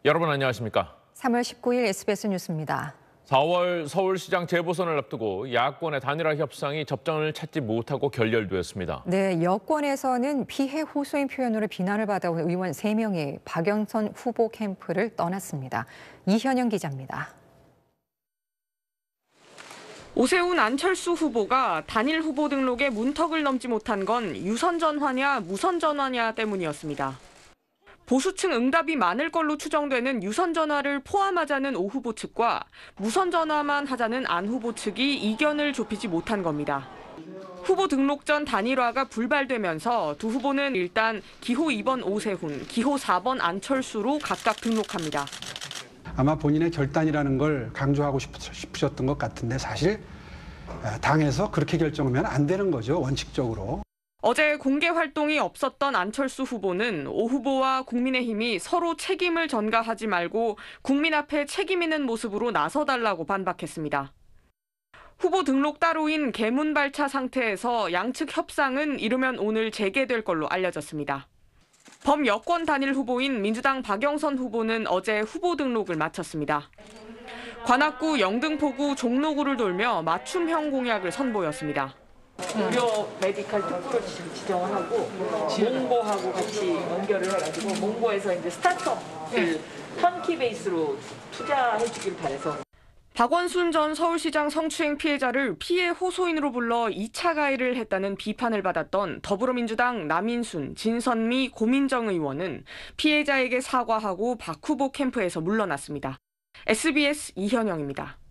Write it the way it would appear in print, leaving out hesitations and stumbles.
여러분 안녕하십니까? 3월 19일 SBS 뉴스입니다. 4월 서울시장 재보선을 앞두고 야권의 단일화 협상이 접점을 찾지 못하고 결렬되었습니다. 네, 여권에서는 피해 호소인 표현으로 비난을 받아온 의원 3명이 박영선 후보 캠프를 떠났습니다. 이현영 기자입니다. 오세훈 안철수 후보가 단일 후보 등록에 문턱을 넘지 못한 건 유선 전화냐 무선 전화냐 때문이었습니다. 보수층 응답이 많을 걸로 추정되는 유선 전화를 포함하자는 오 후보 측과 무선 전화만 하자는 안 후보 측이 이견을 좁히지 못한 겁니다. 후보 등록 전 단일화가 불발되면서 두 후보는 일단 기호 2번 오세훈, 기호 4번 안철수로 각각 등록합니다. 아마 본인의 결단이라는 걸 강조하고 싶으셨던 것 같은데 사실 당에서 그렇게 결정하면 안 되는 거죠, 원칙적으로. 어제 공개 활동이 없었던 안철수 후보는 오 후보와 국민의힘이 서로 책임을 전가하지 말고 국민 앞에 책임 있는 모습으로 나서달라고 반박했습니다. 후보 등록 따로인 개문발차 상태에서 양측 협상은 이르면 오늘 재개될 걸로 알려졌습니다. 범여권 단일 후보인 민주당 박영선 후보는 어제 후보 등록을 마쳤습니다. 관악구, 영등포구, 종로구를 돌며 맞춤형 공약을 선보였습니다. 무료 메디컬 특구를 지정을 하고 몽고하고 같이 연결을 해가지고 몽고에서 이제 스타트업을 턴키 베이스로 투자해주길 바라서. 박원순 전 서울시장 성추행 피해자를 피해 호소인으로 불러 2차 가해를 했다는 비판을 받았던 더불어민주당 남인순, 진선미, 고민정 의원은 피해자에게 사과하고 박 후보 캠프에서 물러났습니다. SBS 이현영입니다.